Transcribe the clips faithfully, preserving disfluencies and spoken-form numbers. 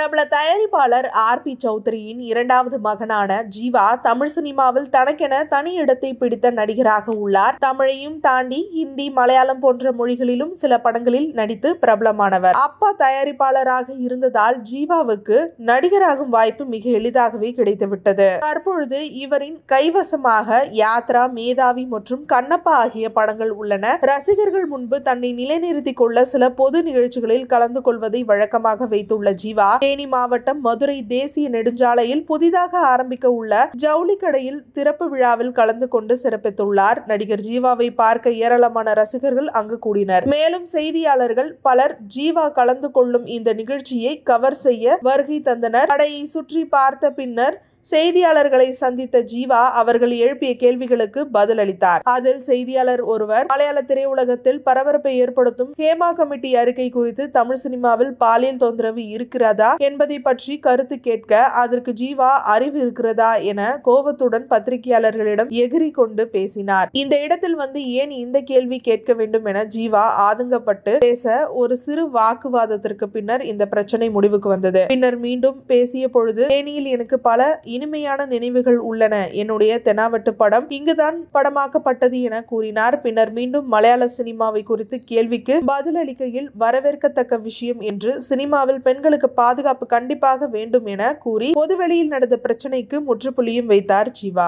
பிரபல தயாரிப்பாளர் R B சௌத்ரியின் இரண்டாவது மகனான ஜீவா தமிழ் சினிமாவில் தனக்கென தனி இடத்தை பிடித்த நடிகராக உள்ளார். தமிழையும் தாண்டி ஹிந்தி, மலையாளம் போன்ற மொழிகளிலும் சில படங்களில் நடித்து பிரபலமானவர். அப்பா தயாரிப்பாளராக இருந்ததால் ஜீவாவுக்கு நடிகராகும் வாய்ப்பு மிக எளிதாகவே கிடைத்துவிட்டது. தற்பொழுது இவரின் கைவசமாக யாத்ரா, மேதாவி மற்றும் கண்ணப்பா ஆகிய படங்கள் உள்ளன. ரசிகர்கள் முன்பு தன்னை நிலைநிறுத்திக் கொள்ள சில பொது நிகழ்ச்சிகளில் கலந்து கொள்வதை வழக்கமாக வைத்துள்ள ஜீவா தேனி மாவட்டம் மதுரை தேசிய நெடுஞ்சாலையில் புதிதாக ஆரம்பிக்க உள்ள ஜவுளி கடையில் திறப்பு விழாவில் கலந்து கொண்டு சிறப்பித்துள்ளார். நடிகர் ஜீவாவை பார்க்க ஏராளமான ரசிகர்கள் அங்கு கூடினர். மேலும் செய்தியாளர்கள் பலர் ஜீவா கலந்து கொள்ளும் இந்த நிகழ்ச்சியை கவர் செய்ய வருகை தந்தனர். கடையை சுற்றி பார்த்த பின்னர் செய்தியாளர்களை சந்தித்த ஜீவா அவர்கள் எழுப்பிய கேள்விகளுக்கு பதில் அளித்தார். அதில் செய்தியாளர் ஒருவர் மலையாள திரையுலகத்தில் பரபரப்பை ஏற்படுத்தும் ஹேமா கமிட்டி அறிக்கை குறித்து தமிழ் சினிமாவில் பாலியல் தொந்தரவு இருக்கிறதா என்பதை பற்றி கருத்து கேட்க, அதற்கு ஜீவா அறிவு இருக்கிறதா என கோபத்துடன் பத்திரிகையாளர்களிடம் எகிரி கொண்டு பேசினார். இந்த இடத்தில் வந்து ஏன் இந்த கேள்வி கேட்க வேண்டும் என ஜீவா ஆதங்கப்பட்டு பேச ஒரு சிறு வாக்குவாதத்திற்கு பின்னர் இந்த பிரச்சனை முடிவுக்கு வந்தது. பின்னர் மீண்டும் பேசிய பொழுது, தேனியில் எனக்கு பல இனிமையான நினைவுகள் உள்ளன. என்னுடைய தெனாவட்டு படம் இங்குதான் படமாக்கப்பட்டது என கூறினார். பின்னர் மீண்டும் மலையாள சினிமாவை குறித்து கேள்விக்கு பதிலளிக்கையில், வரவேற்கத்தக்க விஷயம் என்று சினிமாவில் பெண்களுக்கு பாதுகாப்பு கண்டிப்பாக வேண்டும் என கூறி பொதுவெளியில் நடந்த பிரச்சனைக்கு முற்றுப்புள்ளியும் வைத்தார் ஜீவா.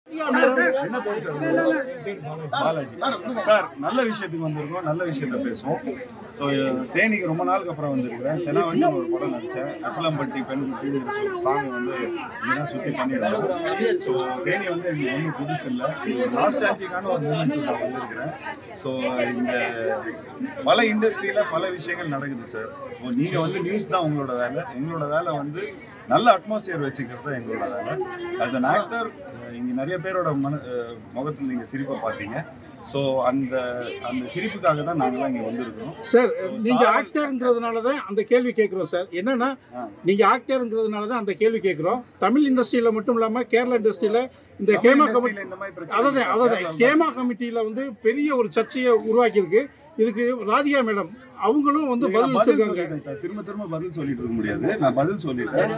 சார், நல்ல விஷயத்துக்கு வந்திருக்கோம், நல்ல விஷயத்த பேசுவோம். ஸோ தேனிக்கு ரொம்ப நாளுக்கு அப்புறம் வந்திருக்கிறேன். தெனாவட்டின்னு ஒரு படம் நடித்தேன். அசலம்பட்டி பெண்குட்டிங்கிற ஒரு சாங் வந்து இங்கேதான் சுற்றி பண்ணிடுறேன். ஸோ தேனி வந்து எங்களுக்கு ஒன்றும் புதுசு இல்லை. நாஸ்டாலஜிக்கான ஒரு மூமெண்ட் நான் வந்திருக்கிறேன். ஸோ இந்த பல இண்டஸ்ட்ரியில் பல விஷயங்கள் நடக்குது சார். ஸோ நீங்கள் வந்து நியூஸ் தான் உங்களோட வேலை. எங்களோட வேலை வந்து நல்ல அட்மாஸ்பியர் வச்சுக்கிறது தான் எங்களோட வேலை. ஆஸ் அன் ஆக்டர் இங்கே நிறைய பேரோட மன முகத்தில் நீங்கள் சிரிப்பை பார்த்தீங்க. ஸோ அந்த அந்த சிரிப்புக்காக தான் நாங்களாம் இங்கே வந்திருக்கோம் சார். நீங்கள் ஆக்டருங்கிறதுனால தான் அந்த கேள்வி கேட்குறோம் சார். என்னன்னா, நீங்கள் ஆக்டருங்கிறதுனால தான் அந்த கேள்வி கேட்குறோம். தமிழ் இண்டஸ்ட்ரியில் மட்டும் இல்லாமல் கேரளா இண்டஸ்ட்ரியில் இந்த ஹேமா கமிட்டி, அதாவது அதாவது ஹேமா கமிட்டியில் வந்து பெரிய ஒரு சர்ச்சையை உருவாக்கியிருக்கு. இதுக்கு ராதிகா மேடம் அவங்களும் வந்து பதில் சொல்லிருக்காங்க சார். திரும்ப திரும்ப பதில் சொல்லிட்டு இருக்க முடியாது. நான் பதில் சொல்லிட்டேன்.